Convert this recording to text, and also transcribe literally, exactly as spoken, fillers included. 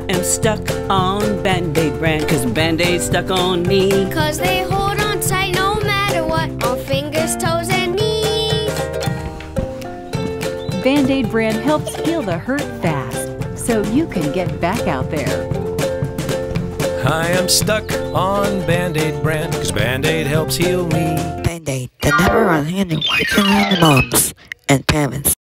am stuck on Band-Aid brand, 'cause Band-Aid's stuck on me. 'Cause they hold on tight no matter what, on fingers, toes, and knees. Band-Aid brand helps heal the hurt fast, so you can get back out there. I am stuck on Band-Aid brand, 'cause Band-Aid helps heal me. Band-Aid, the number one hand in watching the moms and parents.